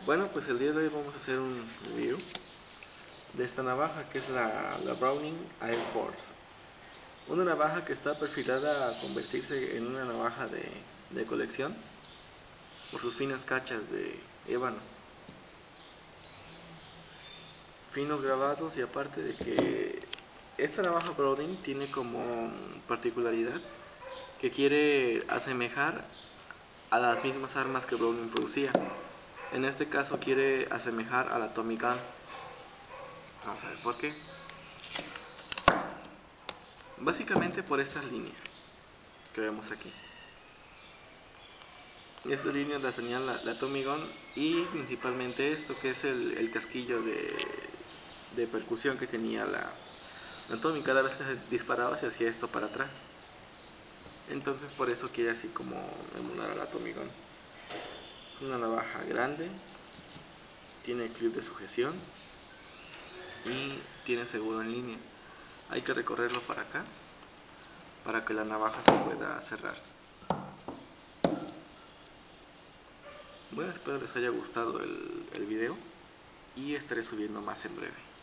Bueno, pues el día de hoy vamos a hacer un review de esta navaja que es la Browning Air Force. Una navaja que está perfilada a convertirse en una navaja de colección por sus finas cachas de ébano, finos grabados, y aparte de que esta navaja Browning tiene como particularidad que quiere asemejar a las mismas armas que Browning producía. En este caso quiere asemejar a la Tommy Gun. Vamos a ver por qué. Básicamente por estas líneas que vemos aquí. Estas líneas las señala la Tommy Gun, y principalmente esto que es el casquillo de percusión que tenía la Tommy. Cada vez que se disparaba se hacía esto para atrás. Entonces por eso quiere así como emular a la Tommy Gun. Es una navaja grande, tiene clip de sujeción y tiene seguro en línea. Hay que recorrerlo para acá para que la navaja se pueda cerrar. Bueno, espero les haya gustado el video y estaré subiendo más en breve.